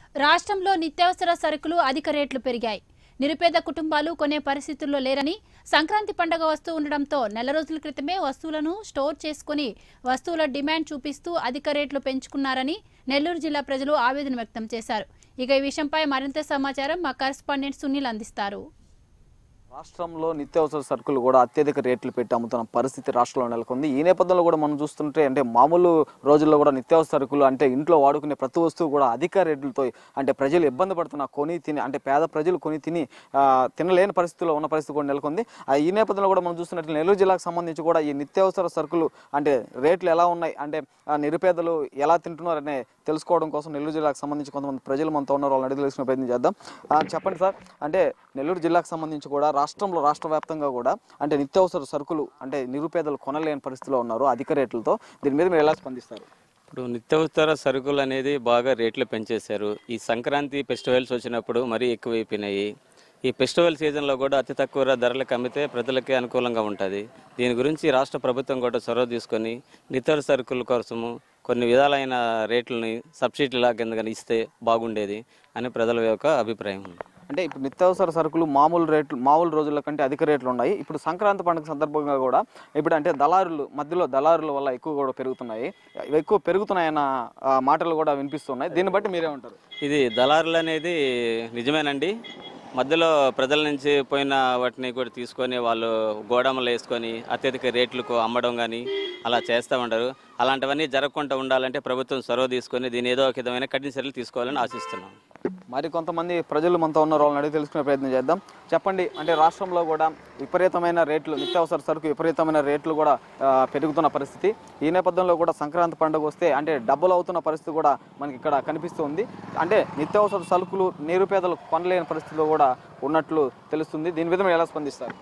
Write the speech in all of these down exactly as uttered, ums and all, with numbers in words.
రాష్ట్రంలో నిత్యావసర సరుకులు అధిక రేట్లు పెరిగాయి. నిరుపేద కుటుంబాలు కొనే పరిస్థితుల్లో లేరని, సంక్రాంతి పండుగ వస్తూ ఉండడంతో నెల రోజుల క్రితమే వస్తువులను స్టోర్ చేసుకుని వస్తువుల డిమాండ్ చూపిస్తూ అధిక రేట్లు పెంచుకున్నారని నెల్లూరు జిల్లా ప్రజలు ఆవేదన వ్యక్తం చేశారు. ఇక ఈ విషయంపై మరింత సమాచారం మా కరెస్పాండెంట్ సునీల్ అందిస్తారు. రాష్ట్రంలో నిత్యావసర సరుకులు కూడా అత్యధిక రేట్లు పెట్టి అమ్ముతున్న పరిస్థితి రాష్ట్రంలో నెలకొంది. ఈ నేపథ్యంలో కూడా మనం చూస్తుంటే అంటే మామూలు రోజుల్లో కూడా నిత్యావసర సరుకులు అంటే ఇంట్లో వాడుకునే ప్రతి వస్తువు కూడా అధిక రేట్లతో అంటే ప్రజలు ఇబ్బంది పడుతున్న కొని తిని అంటే పేద ప్రజలు కొని తిని తినలేని పరిస్థితుల్లో ఉన్న పరిస్థితి కూడా నెలకొంది. ఈ నేపథ్యంలో కూడా మనం చూస్తున్నట్లు నెల్లూరు జిల్లాకు సంబంధించి కూడా ఈ నిత్యావసర సరుకులు అంటే రేట్లు ఎలా ఉన్నాయి అంటే నిరుపేదలు ఎలా తింటున్నారనే తెలుసుకోవడం కోసం నెల్లూరు జిల్లాకు సంబంధించి కొంతమంది ప్రజలు మనతో ఉన్నారు, వాళ్ళని అడిగి తెలుసుకునే ప్రయత్నం చేద్దాం. చెప్పండి సార్, అంటే నెల్లూరు జిల్లాకు సంబంధించి కూడా రాష్ట్రంలో రాష్ట్ర వ్యాప్తంగా కూడా అంటే నిత్యావసర సరుకులు అంటే నిరుపేదలు కొనలేని పరిస్థితిలో ఉన్నారు అధిక రేట్లతో. దీని మీద మీరు ఎలా స్పందిస్తారు? ఇప్పుడు నిత్యావసర సరుకులు అనేది బాగా రేట్లు పెంచేశారు. ఈ సంక్రాంతి ఫెస్టివల్స్ వచ్చినప్పుడు మరీ ఎక్కువైపోయినాయి. ఈ ఫెస్టివల్ సీజన్లో కూడా అతి తక్కువ ధరలకు అమ్మితే ప్రజలకే అనుకూలంగా ఉంటుంది. దీని గురించి రాష్ట్ర ప్రభుత్వం కూడా చొరవ తీసుకొని నిత్యావసర సరుకుల కోసము కొన్ని విధాలైన రేట్లని సబ్సిడీల కింద ఇస్తే బాగుండేది అని ప్రజల యొక్క అభిప్రాయం. అంటే ఇప్పుడు నిత్యావసర సరుకులు మామూలు రేట్లు మామూలు రోజుల కంటే అధిక రేట్లు ఉన్నాయి. ఇప్పుడు సంక్రాంతి పండుగ సందర్భంగా కూడా ఇప్పుడు అంటే దళారులు మధ్యలో దళారుల వల్ల ఎక్కువ కూడా పెరుగుతున్నాయి, ఎక్కువ పెరుగుతున్నాయన్న మాటలు కూడా వినిపిస్తున్నాయి. దీన్ని బట్టి మీరే ఉంటారు? ఇది దళారులు అనేది నిజమేనండి. మధ్యలో ప్రజల నుంచి పోయిన వాటిని కూడా తీసుకొని వాళ్ళు గోడములు వేసుకొని అత్యధిక రేట్లకు అమ్మడం కానీ అలా చేస్తూ ఉంటారు. అలాంటివన్నీ జరగకుండా ఉండాలంటే ప్రభుత్వం చొరవ తీసుకొని దీని ఏదో ఒక విధమైన కఠిన చర్యలు తీసుకోవాలని ఆశిస్తున్నాం. మరి కొంతమంది ప్రజలు మనతో ఉన్న వాళ్ళని అడిగి తెలుసుకునే ప్రయత్నం చేద్దాం. చెప్పండి, అంటే రాష్ట్రంలో కూడా విపరీతమైన రేట్లు నిత్యావసర సరుకు విపరీతమైన రేట్లు కూడా పెరుగుతున్న పరిస్థితి. ఈ నేపథ్యంలో కూడా సంక్రాంతి పండుగ వస్తే అంటే డబ్బులు అవుతున్న పరిస్థితి కూడా మనకి ఇక్కడ కనిపిస్తుంది. అంటే నిత్యావసర సరుకులు నిరుపేదలు కొనలేని పరిస్థితిలో కూడా ఉన్నట్లు తెలుస్తుంది. దీని మీద ఎలా స్పందిస్తారు?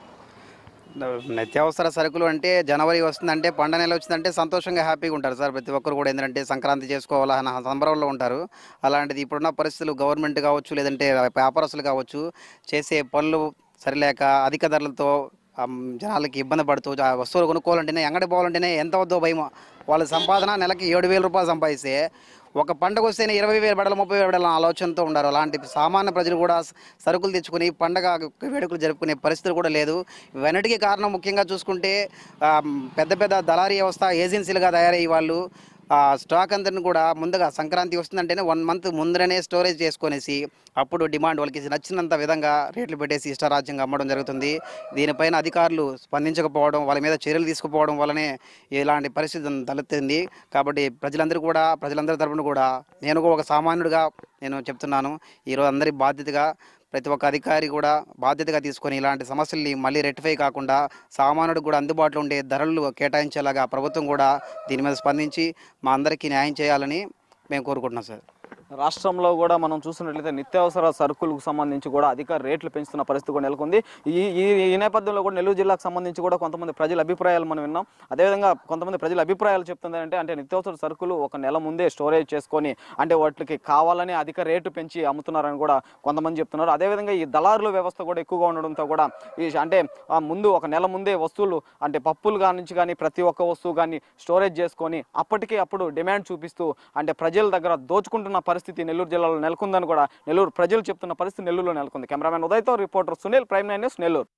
నిత్యావసర సరుకులు అంటే జనవరి వస్తుందంటే పండుగ నెల వచ్చిందంటే సంతోషంగా హ్యాపీగా ఉంటారు సార్. ప్రతి ఒక్కరు కూడా ఏంటంటే సంక్రాంతి చేసుకోవాలన్న సంబరంలో ఉంటారు. అలాంటిది ఇప్పుడున్న పరిస్థితులు గవర్నమెంట్ కావచ్చు లేదంటే వ్యాపారస్తులు కావచ్చు చేసే పనులు సరిలేక అధిక ధరలతో జనాలకి ఇబ్బంది పడుతూ వస్తువులు కొనుక్కోవాలంటేనే అంగడి పోవాలంటేనే ఎంత వద్దో భయం. వాళ్ళ సంపాదన నెలకి ఏడు వేల రూపాయలు సంపాదిస్తే ఒక పండుగ వస్తేనే ఇరవై వేల బడలు ముప్పై వేల బడల ఆలోచనతో ఉన్నారు. అలాంటి సామాన్య ప్రజలు కూడా సరుకులు తెచ్చుకుని పండగ వేడుకలు జరుపుకునే పరిస్థితులు కూడా లేదు. ఇవన్నిటికీ కారణం ముఖ్యంగా చూసుకుంటే పెద్ద పెద్ద దళారీ వ్యవస్థ ఏజెన్సీలుగా తయారయ్యే వాళ్ళు స్టాక్ అందరిని కూడా ముందుగా సంక్రాంతి వస్తుందంటేనే వన్ మంత్ ముందరనే స్టోరేజ్ చేసుకునేసి అప్పుడు డిమాండ్ వాళ్ళకి నచ్చినంత విధంగా రేట్లు పెట్టేసి ఇష్టారాజ్యంగా అమ్మడం జరుగుతుంది. దీనిపైన అధికారులు స్పందించకపోవడం, వాళ్ళ మీద చర్యలు తీసుకుపోవడం వల్లనే ఇలాంటి పరిస్థితి తలెత్తింది. కాబట్టి ప్రజలందరూ కూడా ప్రజలందరి తరపున కూడా నేను ఒక సామాన్యుడిగా నేను చెప్తున్నాను, ఈరోజు అందరి బాధ్యతగా ప్రతి ఒక్క అధికారి కూడా బాధ్యతగా తీసుకొని ఇలాంటి సమస్యల్ని మళ్ళీ రెక్టిఫై కాకుండా సామాన్యుడికి కూడా అందుబాటులో ఉండే ధరలు కేటాయించేలాగా ప్రభుత్వం కూడా దీని మీద స్పందించి మా అందరికీ న్యాయం చేయాలని మేము కోరుకుంటున్నాం సార్. రాష్ట్రంలో కూడా మనం చూసినట్లయితే నిత్యావసర సరుకులకు సంబంధించి కూడా అధిక రేట్లు పెంచుతున్న పరిస్థితి కూడా నెలకొంది. ఈ ఈ నేపథ్యంలో కూడా నెల్లూరు జిల్లాకు సంబంధించి కూడా కొంతమంది ప్రజల అభిప్రాయాలు మనం విన్నాం. అదేవిధంగా కొంతమంది ప్రజల అభిప్రాయాలు చెప్తుందంటే అంటే నిత్యావసర సరుకులు ఒక నెల ముందే స్టోరేజ్ చేసుకొని అంటే వాటికి కావాలని అధిక రేటు పెంచి అమ్ముతున్నారని కూడా కొంతమంది చెప్తున్నారు. అదేవిధంగా ఈ దళారుల వ్యవస్థ కూడా ఎక్కువగా ఉండడంతో కూడా ఈ అంటే ముందు ఒక నెల ముందే వస్తువులు అంటే పప్పులు కానీ నుంచి కానీ ప్రతి ఒక్క వస్తువు కానీ స్టోరేజ్ చేసుకొని అప్పటికే అప్పుడు డిమాండ్ చూపిస్తూ అంటే ప్రజల దగ్గర దోచుకుంటున్న పరిస్థితి నెల్లూరు జిల్లాలో నెలకొందని కూడా నెల్లూరు ప్రజలు చెప్తున్న పరిస్థితి నెల్లూరులో నెలకొంది. కెమెరామెన్ ఉదయ్తో reporter Sunil, Prime Nine News, Nellore.